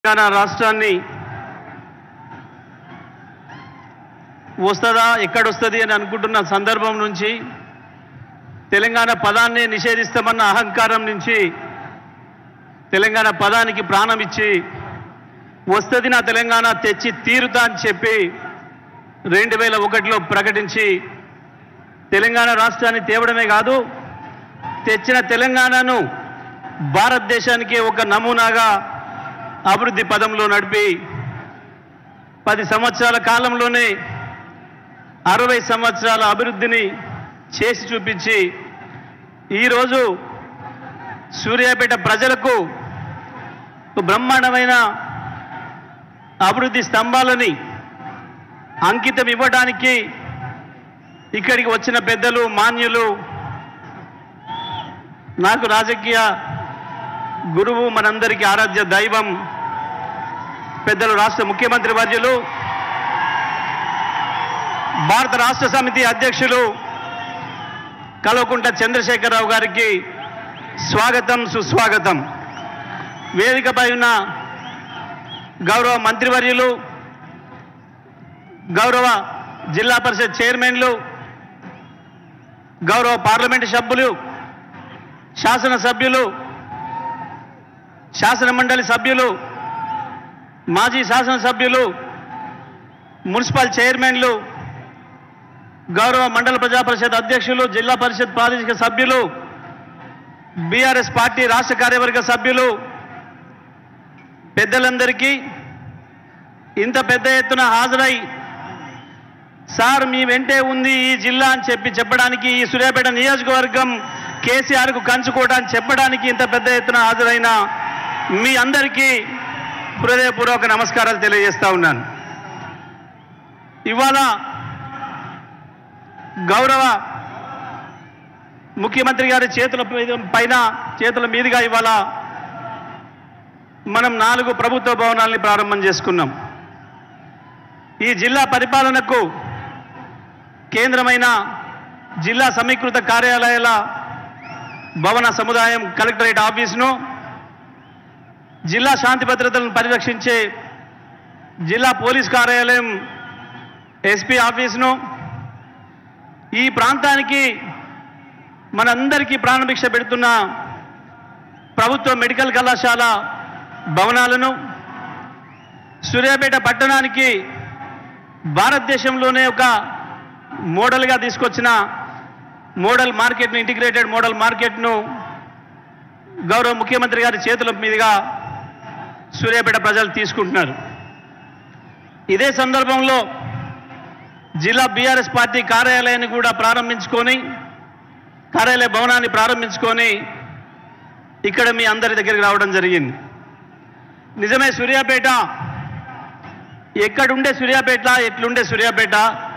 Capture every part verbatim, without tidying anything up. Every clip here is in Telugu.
తెలంగాణ రాష్ట్రాన్ని వస్తదా ఎక్కడొస్తది అని అనుకుంటున్న సందర్భం నుంచి తెలంగాణ పదాన్ని నిషేధిస్తామన్న అహంకారం నుంచి తెలంగాణ పదానికి ప్రాణం ఇచ్చి వస్తది నా తెలంగాణ తెచ్చి తీరుతా అని చెప్పి రెండు వేల ఒకటిలో ప్రకటించి తెలంగాణ రాష్ట్రాన్ని తేవడమే కాదు తెచ్చిన తెలంగాణను భారతదేశానికి ఒక నమూనాగా అభివృద్ధి పదంలో నడిపి పది సంవత్సరాల కాలంలోనే అరవై సంవత్సరాల అభివృద్ధిని చేసి చూపించి ఈరోజు సూర్యాపేట ప్రజలకు బ్రహ్మాండమైన అభివృద్ధి స్తంభాలని అంకితం ఇవ్వడానికి ఇక్కడికి వచ్చిన పెద్దలు మాన్యులు నాకు రాజకీయ గురువు మనందరికీ ఆరాధ్య దైవం పెద్దలు రాష్ట్ర ముఖ్యమంత్రి వర్యులు భారత రాష్ట్ర సమితి అధ్యక్షులు కల్వకుంట్ల చంద్రశేఖరరావు గారికి స్వాగతం సుస్వాగతం. వేదికపై ఉన్న గౌరవ మంత్రివర్యులు, గౌరవ జిల్లా పరిషత్ చైర్మన్లు, గౌరవ పార్లమెంటు సభ్యులు, శాసనసభ్యులు, శాసన మండలి సభ్యులు, మాజీ శాసనసభ్యులు, మున్సిపల్ చైర్మన్లు, గౌరవ మండల ప్రజా పరిషత్ అధ్యక్షులు, జిల్లా పరిషత్ ప్రాదేశిక సభ్యులు, బీఆర్ఎస్ పార్టీ రాష్ట్ర కార్యవర్గ సభ్యులు, పెద్దలందరికీ ఇంత పెద్ద ఎత్తున హాజరై సార్ మీ వెంటే ఉంది ఈ జిల్లా అని చెప్పి చెప్పడానికి, ఈ సూర్యాపేట నియోజకవర్గం కేసీఆర్కు కంచుకోవడానికి చెప్పడానికి ఇంత పెద్ద ఎత్తున హాజరైన మీ అందరికీ హృదయపూర్వక నమస్కారాలు తెలియజేస్తా ఉన్నాను. ఇవాళ గౌరవ ముఖ్యమంత్రి గారి చేతుల పైన చేతుల మీదుగా ఇవాళ మనం నాలుగు ప్రభుత్వ భవనాల్ని ప్రారంభం చేసుకున్నాం. ఈ జిల్లా పరిపాలనకు కేంద్రమైన జిల్లా సమీకృత కార్యాలయాల భవన సముదాయం కలెక్టరేట్ ఆఫీసును, జిల్లా శాంతి భద్రతలను పరిరక్షించే జిల్లా పోలీస్ కార్యాలయం ఎస్పీ ఆఫీసును, ఈ ప్రాంతానికి మనందరికీ ప్రాణభిక్ష పెడుతున్న ప్రభుత్వ మెడికల్ కళాశాల భవనాలను, సూర్యాపేట పట్టణానికి భారతదేశంలోనే ఒక మోడల్గా తీసుకొచ్చిన మోడల్ మార్కెట్ను, ఇంటిగ్రేటెడ్ మోడల్ మార్కెట్ను గౌరవ ముఖ్యమంత్రి గారి చేతుల మీదుగా సూర్యాపేట ప్రజలు తీసుకుంటున్నారు. ఇదే సందర్భంలో జిల్లా బీఆర్ఎస్ పార్టీ కార్యాలయాన్ని కూడా ప్రారంభించుకొని, కార్యాలయ భవనాన్ని ప్రారంభించుకొని ఇక్కడ మీ అందరి దగ్గరికి రావడం జరిగింది. నిజమే, సూర్యాపేట ఎక్కడుండే సూర్యాపేట, ఎట్లుండే సూర్యాపేట,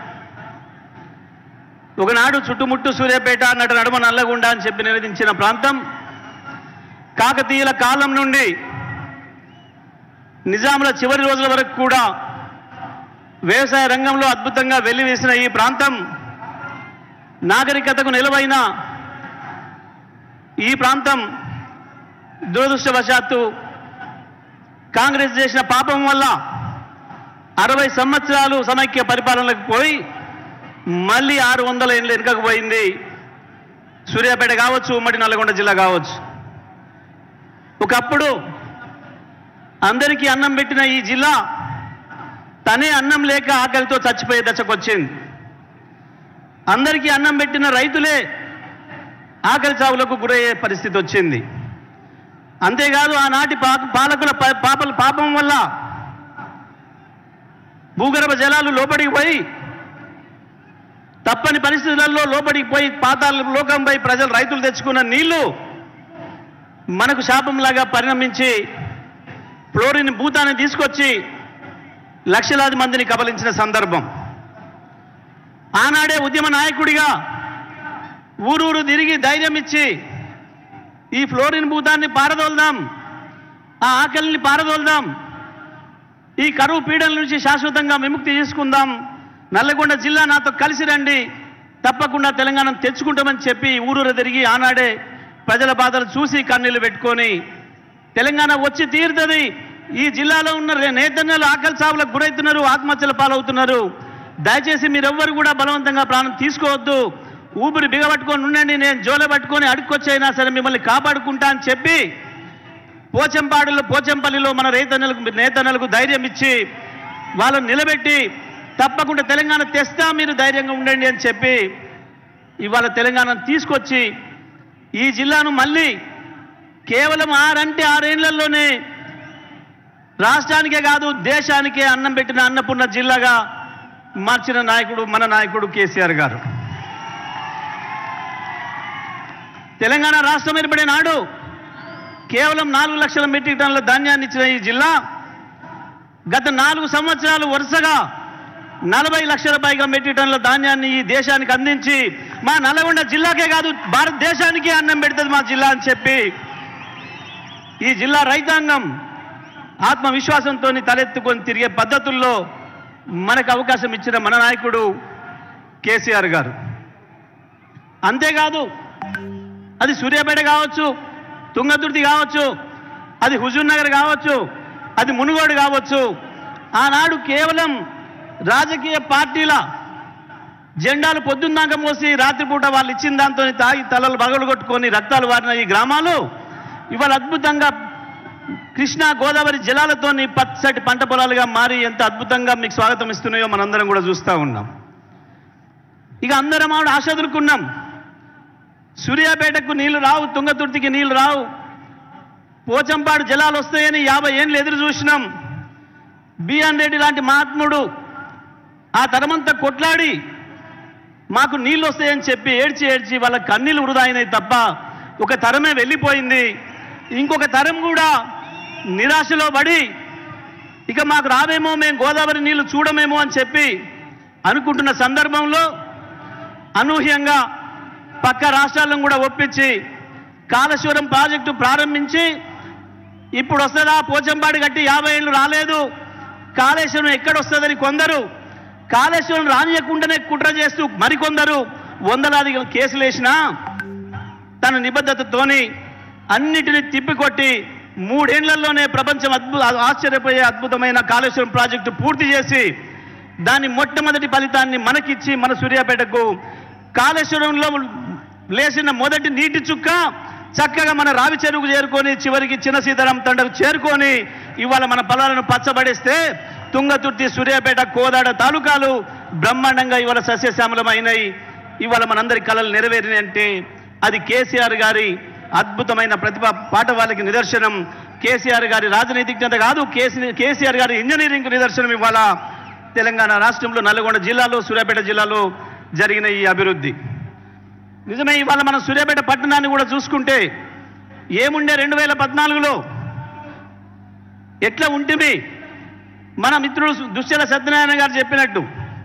ఒకనాడు చుట్టుముట్టు సూర్యాపేట అన్నట్టు నడుమ నల్లగుండ అని చెప్పి నివేదించిన ప్రాంతం, కాకతీయుల కాలం నుండి నిజాముల చివరి రోజుల వరకు కూడా వ్యవసాయ రంగంలో అద్భుతంగా వెల్లివేసిన ఈ ప్రాంతం, నాగరికతకు నిలవైన ఈ ప్రాంతం దురదృష్టవశాత్తు కాంగ్రెస్ చేసిన పాపం వల్ల అరవై సంవత్సరాలు సమైక్య పరిపాలనకు పోయి మళ్ళీ ఆరు వందల ఏళ్ళు వెనుకకు పోయింది సూర్యాపేట కావచ్చు, ఉమ్మడి నల్గొండ జిల్లా కావచ్చు. ఒకప్పుడు అందరికీ అన్నం పెట్టిన ఈ జిల్లా తనే అన్నం లేక ఆకలితో చచ్చిపోయే దశకు వచ్చింది. అందరికీ అన్నం పెట్టిన రైతులే ఆకలి చావులకు గురయ్యే పరిస్థితి వచ్చింది. అంతేకాదు ఆనాటి పాలకుల పాపల పాపం వల్ల భూగర్భ జలాలు లోపలికి పోయి తప్పని పరిస్థితులలో లోపలికి పోయి పాతాళ లోకంపై ప్రజలు రైతులు తెచ్చుకున్న నీళ్లు మనకు శాపంలాగా పరిణమించి ఫ్లోరిన్ భూతాన్ని తీసుకొచ్చి లక్షలాది మందిని కబలించిన సందర్భం. ఆనాడే ఉద్యమ నాయకుడిగా ఊరూరు తిరిగి ధైర్యం ఇచ్చి ఈ ఫ్లోరిన్ భూతాన్ని పారదోల్దాం, ఆ ఆకలిని పారదోల్దాం, ఈ కరువు పీడల నుంచి శాశ్వతంగా విముక్తి చేసుకుందాం, నల్లగొండ జిల్లా నాతో కలిసి రండి, తప్పకుండా తెలంగాణ తెచ్చుకుంటామని చెప్పి ఊరూరు తిరిగి ఆనాడే ప్రజల బాధలు చూసి కన్నీళ్లు పెట్టుకొని తెలంగాణ వచ్చి తీరుతుంది, ఈ జిల్లాలో ఉన్న నేతన్నలు ఆకలి సాగులకు గురవుతున్నారు, ఆత్మహత్యల పాలవుతున్నారు. దయచేసి మీరెవ్వరు కూడా బలవంతంగా ప్రాణం తీసుకోవద్దు. ఊపిరి బిగబట్టుకొని ఉండండి. నేను జోల పట్టుకొని అడుక్కొచ్చైనా సరే మిమ్మల్ని కాపాడుకుంటా అని చెప్పి పోచంపాడులో పోచంపల్లిలో మన రైతన్నలకు నేతన్నలకు ధైర్యం ఇచ్చి వాళ్ళని నిలబెట్టి తప్పకుండా తెలంగాణ తెస్తా, మీరు ధైర్యంగా ఉండండి అని చెప్పి ఇవాళ తెలంగాణను తీసుకొచ్చి ఈ జిల్లాను మళ్ళీ కేవలం ఆరంటే ఆరేళ్లలోనే రాష్ట్రానికే కాదు దేశానికే అన్నం పెట్టిన అన్నపూర్ణ జిల్లాగా మార్చిన నాయకుడు మన నాయకుడు కేసీఆర్ గారు. తెలంగాణ రాష్ట్రం ఏర్పడే నాడు కేవలం నాలుగు లక్షల మెట్రిక్ టన్నుల ధాన్యాన్ని ఇచ్చిన ఈ జిల్లా గత నాలుగు సంవత్సరాలు వరుసగా నలభై లక్షల పైగా మెట్రిక్ టన్నుల ధాన్యాన్ని ఈ దేశానికి అందించి మా నల్గొండ జిల్లాకే కాదు భారతదేశానికి అన్నం పెడుతుంది మా జిల్లా అని చెప్పి ఈ జిల్లా రైతాంగం ఆత్మవిశ్వాసంతో తలెత్తుకొని తిరిగే పద్ధతుల్లో మనకు అవకాశం ఇచ్చిన మన నాయకుడు కేసీఆర్ గారు. అంతేకాదు అది సూర్యాపేట కావచ్చు, తుంగతుర్తి కావచ్చు, అది హుజూర్ నగర్ కావచ్చు, అది మునుగోడు కావచ్చు, ఆనాడు కేవలం రాజకీయ పార్టీల జెండాలు పొద్దున్నాక మోసి రాత్రిపూట వాళ్ళు ఇచ్చిన దాంతో తాగి తలలు బగలు కొట్టుకొని రక్తాలు వారిన ఈ గ్రామాలు ఇవాళ అద్భుతంగా కృష్ణా గోదావరి జలాలతోని పచ్చటి పంట పొలాలుగా మారి ఎంత అద్భుతంగా మీకు స్వాగతం ఇస్తున్నాయో మనందరం కూడా చూస్తూ ఉన్నాం. ఇక అందరం ఆవిడ ఆశదులుకున్నాం. సూర్యాపేటకు నీళ్లు రావు, తుంగతుర్తికి నీళ్లు రావు, పోచంపాడు జలాలు వస్తాయని యాభై ఏళ్ళు ఎదురు చూసినాం. బిఎన్ రెడ్డి లాంటి మహాత్ముడు ఆ తరమంతా కొట్లాడి మాకు నీళ్ళు వస్తాయని చెప్పి ఏడ్చి ఏడ్చి వాళ్ళ కన్నీళ్ళు వృధా అయినాయి తప్ప ఒక తరమే వెళ్ళిపోయింది. ఇంకొక తరం కూడా నిరాశలో పడి ఇక మాకు రావేమో, మేము గోదావరి నీళ్లు చూడమేమో అని చెప్పి అనుకుంటున్న సందర్భంలో అనూహ్యంగా పక్క రాష్ట్రాలను కూడా ఒప్పించి కాళేశ్వరం ప్రాజెక్టు ప్రారంభించి ఇప్పుడు వస్తుందా, పోచంపాడు కట్టి యాభై ఏళ్ళు రాలేదు, కాళేశ్వరం ఎక్కడొస్తుందని కొందరు, కాళేశ్వరం రానియకుండానే కుట్ర చేస్తూ మరికొందరు వందలాది కేసులు వేసినా తన నిబద్ధతతోని అన్నిటినీ తిప్పికొట్టి మూడేళ్లలోనే ప్రపంచం అద్భుత ఆశ్చర్యపోయే అద్భుతమైన కాళేశ్వరం ప్రాజెక్టు పూర్తి చేసి దాని మొట్టమొదటి ఫలితాన్ని మనకిచ్చి మన సూర్యాపేటకు కాళేశ్వరంలో లేచిన మొదటి నీటి చుక్క చక్కగా మన రావి చెరువుకు చేరుకొని చివరికి చిన్న సీతారాం తండకు చేరుకొని ఇవాళ మన పొలాలను పచ్చబడిస్తే తుంగతుర్తి, సూర్యాపేట, కోదాడ తాలూకాలు బ్రహ్మాండంగా ఇవాళ సస్యశ్యామలమైనాయి. ఇవాళ మనందరి కళలు నెరవేరినాయి అంటే అది కేసీఆర్ గారి అద్భుతమైన ప్రతిభ పాఠవాళ్ళకి నిదర్శనం. కేసీఆర్ గారి రాజనీతిజ్ఞత కాదు, కేసీ కేసీఆర్ గారి ఇంజనీరింగ్ నిదర్శనం ఇవాళ తెలంగాణ రాష్ట్రంలో నల్గొండ జిల్లాలో సూర్యాపేట జిల్లాలో జరిగిన ఈ అభివృద్ధి. నిజమే, ఇవాళ మనం సూర్యాపేట పట్టణాన్ని కూడా చూసుకుంటే ఏముండే రెండు వేల పద్నాలుగులో ఎట్లా ఉంటుంది మన మిత్రుడు దుశ్చల సత్యనారాయణ గారు చెప్పినట్టు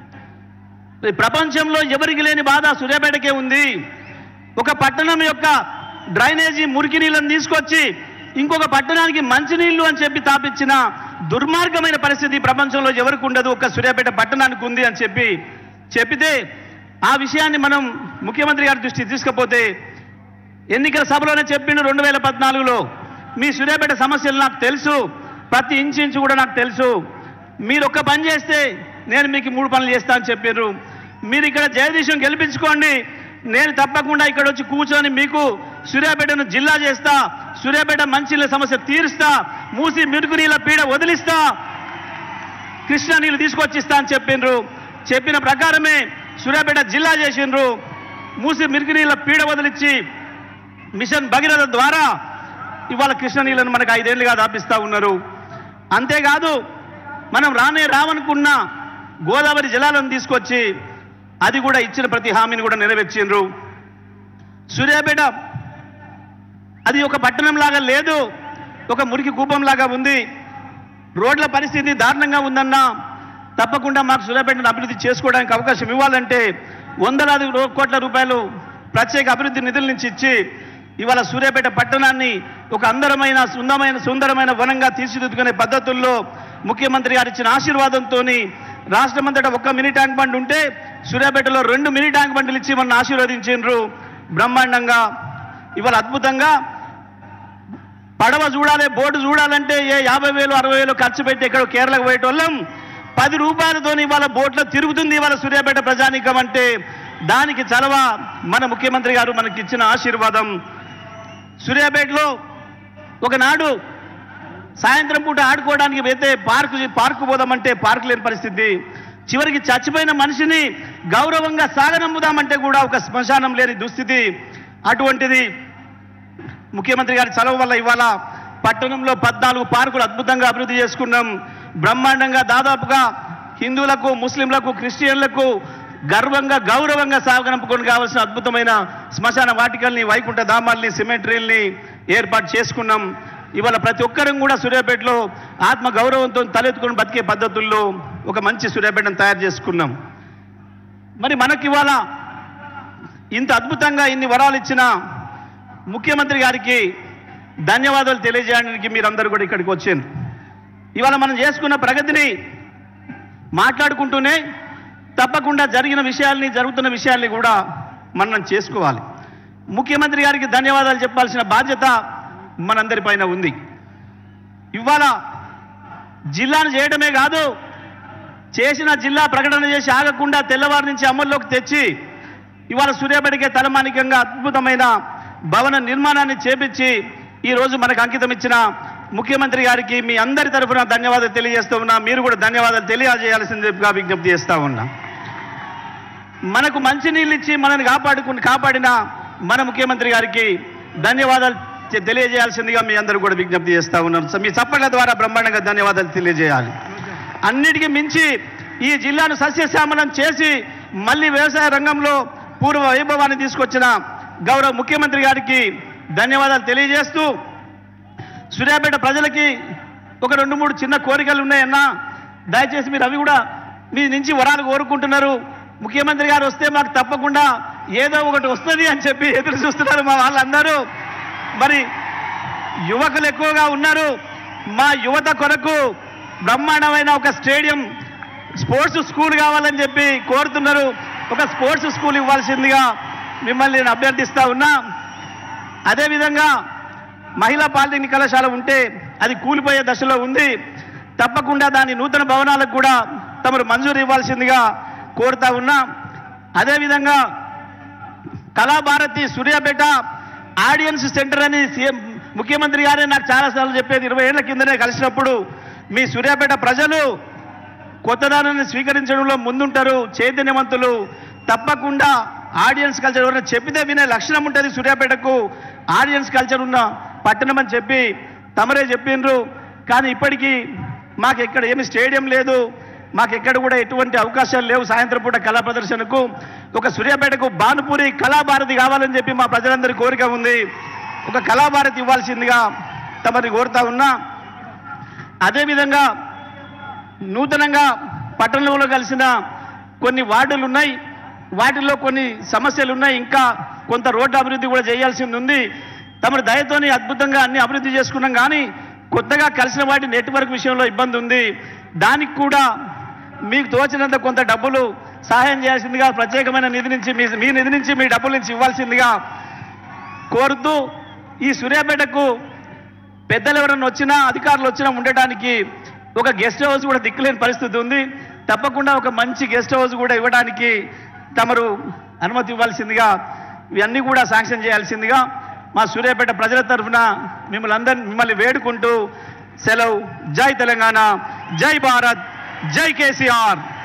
ప్రపంచంలో ఎవరికి లేని బాధ సూర్యాపేటకే ఉంది. ఒక పట్టణం యొక్క డ్రైనేజీ మురికి నీళ్ళని తీసుకొచ్చి ఇంకొక పట్టణానికి మంచినీళ్లు అని చెప్పి తాపించిన దుర్మార్గమైన పరిస్థితి ప్రపంచంలో ఎవరికి ఉండదు, ఒక్క సూర్యాపేట పట్టణానికి ఉంది అని చెప్పి చెప్పితే ఆ విషయాన్ని మనం ముఖ్యమంత్రి గారి దృష్టికి తీసుకపోతే ఎన్నికల సభలోనే చెప్పిండు రెండు వేల పద్నాలుగులో మీ సూర్యాపేట సమస్యలు నాకు తెలుసు, ప్రతి ఇంచు ఇంచు కూడా నాకు తెలుసు, మీరు ఒక్క పని చేస్తే నేను మీకు మూడు పనులు చేస్తా అని చెప్పారు. మీరు ఇక్కడ జగదీశం గెలిపించుకోండి, నేను తప్పకుండా ఇక్కడ వచ్చి కూర్చొని మీకు సూర్యాపేటను జిల్లా చేస్తా, సూర్యాపేట మంచినీళ్ళ సమస్య తీరుస్తా, మూసి మిరుగు నీళ్ళ పీడ వదిలిస్తా, కృష్ణా నీళ్ళు తీసుకొచ్చిస్తా అని చెప్పిండ్రు. చెప్పిన ప్రకారమే సూర్యాపేట జిల్లా చేసిండ్రు. మూసి మిరుగు నీళ్ళ పీడ వదిలిచ్చి మిషన్ భగీరథ ద్వారా ఇవాళ కృష్ణ నీళ్ళను మనకు ఐదేళ్లుగా దాపిస్తూ ఉన్నారు. అంతేకాదు మనం రానే రావనుకున్న గోదావరి జలాలను తీసుకొచ్చి అది కూడా ఇచ్చిన ప్రతి హామీని కూడా నెరవేర్చిండ్రు. సూర్యాపేట అది ఒక పట్టణం లాగా లేదు, ఒక మురికి కూపంలాగా ఉంది. రోడ్ల పరిస్థితి దారుణంగా ఉందన్నా తప్పకుండా మాకు సూర్యాపేటను అభివృద్ధి చేసుకోవడానికి అవకాశం ఇవ్వాలంటే వందలాది కోట్ల రూపాయలు ప్రత్యేక అభివృద్ధి నిధుల నుంచి ఇచ్చి ఇవాళ సూర్యాపేట పట్టణాన్ని ఒక అందరమైన సుందరమైన సుందరమైన వనంగా తీర్చిదిద్దుకునే పద్ధతుల్లో ముఖ్యమంత్రి గారు ఇచ్చిన ఆశీర్వాదంతో రాష్ట్రమంతటా ఒక్క మినీ ట్యాంక్ బండ్ ఉంటే సూర్యాపేటలో రెండు మినీ ట్యాంక్ బండ్లు ఇచ్చి మన ఆశీర్వదించారు బ్రహ్మాండంగా. ఇవాళ అద్భుతంగా పడవ చూడాలి, బోటు చూడాలంటే ఏ యాభై వేలు అరవై వేలు ఖర్చు పెట్టి ఎక్కడో కేరళకు పోయేటోళ్ళం పది రూపాయలతో ఇవాళ బోట్లో తిరుగుతుంది ఇవాళ సూర్యాపేట ప్రజానీకం అంటే దానికి చలవ మన ముఖ్యమంత్రి గారు మనకి ఇచ్చిన ఆశీర్వాదం. సూర్యాపేటలో ఒకనాడు సాయంత్రం పూట ఆడుకోవడానికి వెళ్తే పార్కు పార్కు పోదామంటే పార్కు లేని పరిస్థితి, చివరికి చచ్చిపోయిన మనిషిని గౌరవంగా సాగనంపుదామంటే కూడా ఒక శ్మశానం లేని దుస్థితి. అటువంటిది ముఖ్యమంత్రి గారి చలవ వల్ల ఇవాళ పట్టణంలో పద్నాలుగు పార్కులు అద్భుతంగా అభివృద్ధి చేసుకున్నాం. బ్రహ్మాండంగా దాదాపుగా హిందువులకు, ముస్లింలకు, క్రిస్టియన్లకు గర్వంగా గౌరవంగా సాగనంపుకొని కావాల్సిన అద్భుతమైన శ్మశాన వాటికల్ని, వైకుంఠ ధామాల్ని, సిమెంట్రీల్ని ఏర్పాటు చేసుకున్నాం. ఇవాళ ప్రతి ఒక్కరం కూడా సూర్యాపేటలో ఆత్మ గౌరవంతో తలెత్తుకుని బతికే పద్ధతుల్లో ఒక మంచి సూర్యాపేటను తయారు చేసుకున్నాం. మరి మనకి ఇవాళ ఇంత అద్భుతంగా ఇన్ని వరాలు ఇచ్చిన ముఖ్యమంత్రి గారికి ధన్యవాదాలు తెలియజేయడానికి మీరందరూ కూడా ఇక్కడికి వచ్చారు. ఇవాళ మనం చేసుకున్న ప్రగతిని మాట్లాడుకుంటూనే తప్పకుండా జరిగిన విషయాల్ని, జరుగుతున్న విషయాల్ని కూడా మనం చేసుకోవాలి. ముఖ్యమంత్రి గారికి ధన్యవాదాలు చెప్పాల్సిన బాధ్యత మనందరిపైన ఉంది. ఇవాళ జిల్లాను చేయడమే కాదు, చేసిన జిల్లా ప్రకటన చేసి ఆగకుండా తెల్లవారి నుంచి అమల్లోకి తెచ్చి ఇవాళ సూర్యాపేటకే తలమానికంగా అద్భుతమైన భవన నిర్మాణాన్ని చేపించి ఈరోజు మనకు అంకితం ఇచ్చిన ముఖ్యమంత్రి గారికి మీ అందరి తరఫున ధన్యవాదాలు తెలియజేస్తూ ఉన్నా. మీరు కూడా ధన్యవాదాలు తెలియజేయాల్సిందిగా విజ్ఞప్తి చేస్తూ ఉన్నా. మనకు మంచి నీళ్ళు ఇచ్చి మనల్ని కాపాడుకుని కాపాడిన మన ముఖ్యమంత్రి గారికి ధన్యవాదాలు తెలియజేయాల్సిందిగా మీ అందరూ కూడా విజ్ఞప్తి చేస్తూ ఉన్నాం. మీ చప్పట్ల ద్వారా బ్రహ్మాండంగా ధన్యవాదాలు తెలియజేయాలి. అన్నిటికీ మించి ఈ జిల్లాను సస్యశ్యామలం చేసి మళ్ళీ వ్యవసాయ రంగంలో పూర్వ వైభవాన్ని తీసుకొచ్చిన గౌరవ ముఖ్యమంత్రి గారికి ధన్యవాదాలు తెలియజేస్తూ, సూర్యాపేట ప్రజలకి ఒక రెండు మూడు చిన్న కోరికలు ఉన్నాయన్నా, దయచేసి మీరు అవి కూడా మీ నుంచి వరాలు కోరుకుంటున్నారు. ముఖ్యమంత్రి గారు వస్తే మాకు తప్పకుండా ఏదో ఒకటి వస్తుంది అని చెప్పి ఎదురు చూస్తున్నారు మా వాళ్ళందరూ. మరి యువకులు ఎక్కువగా ఉన్నారు. మా యువత కొరకు బ్రహ్మాండమైన ఒక స్టేడియం, స్పోర్ట్స్ స్కూల్ కావాలని చెప్పి కోరుతున్నారు. ఒక స్పోర్ట్స్ స్కూల్ ఇవ్వాల్సిందిగా మిమ్మల్ని నేను అభ్యర్థిస్తా ఉన్నా. అదేవిధంగా మహిళా పాలిటెక్నిక్ కళాశాల ఉంటే అది కూలిపోయే దశలో ఉంది. తప్పకుండా దాని నూతన భవనాలకు కూడా తమరు మంజూరు ఇవ్వాల్సిందిగా కోరుతా ఉన్నా. అదేవిధంగా కళాభారతి సూర్యాపేట ఆడియన్స్ సెంటర్ అని సీఎం ముఖ్యమంత్రి గారే నాకు చాలాసార్లు చెప్పేది. ఇరవై ఏళ్ల కిందనే కలిసినప్పుడు మీ సూర్యాపేట ప్రజలు కొత్తదానాన్ని స్వీకరించడంలో ముందుంటారు, చైతన్యవంతులు. తప్పకుండా ఆడియన్స్ కల్చర్ ఎవరైనా చెప్పితే వినే లక్షణం ఉంటుంది సూర్యాపేటకు, ఆడియన్స్ కల్చర్ ఉన్న పట్టణం అని చెప్పి తమరే చెప్పిండ్రు. కానీ ఇప్పటికీ మాకు ఎక్కడ ఏమి స్టేడియం లేదు, మాకు ఎక్కడ కూడా ఎటువంటి అవకాశాలు లేవు సాయంత్రం పూట కళా ప్రదర్శనకు. ఒక సూర్యాపేటకు భానుపూరి కళాభారతి కావాలని చెప్పి మా ప్రజలందరి కోరిక ఉంది. ఒక కళాభారతి ఇవ్వాల్సిందిగా తమని కోరుతా ఉన్నా. అదేవిధంగా నూతనంగా పట్టణంలో కలిసిన కొన్ని వార్డులు ఉన్నాయి, వాటిల్లో కొన్ని సమస్యలు ఉన్నాయి. ఇంకా కొంత రోడ్డు అభివృద్ధి కూడా చేయాల్సింది ఉంది. తమరి దయతోని అద్భుతంగా అన్ని అభివృద్ధి చేసుకున్నాం. కానీ కొత్తగా కలిసిన వాటి నెట్వర్క్ విషయంలో ఇబ్బంది ఉంది. దానికి కూడా మీకు తోచినంత కొంత డబ్బులు సహాయం చేయాల్సిందిగా, ప్రత్యేకమైన నిధి నుంచి మీ మీ నిధి నుంచి మీ డబ్బుల నుంచి ఇవ్వాల్సిందిగా కోరుతూ, ఈ సూర్యాపేటకు పెద్దలు ఎవరన్నా వచ్చినా, అధికారులు వచ్చినా ఉండటానికి ఒక గెస్ట్ హౌస్ కూడా దిక్కులేని పరిస్థితి ఉంది. తప్పకుండా ఒక మంచి గెస్ట్ హౌస్ కూడా ఇవ్వడానికి తమరు అనుమతి ఇవ్వాల్సిందిగా, ఇవన్నీ కూడా శాంక్షన్ చేయాల్సిందిగా మా సూర్యాపేట ప్రజల తరఫున మిమ్మల్ని అందరినీ మిమ్మల్ని వేడుకుంటూ సెలవు. జై తెలంగాణ, జై భారత్, జై కేసీఆర్.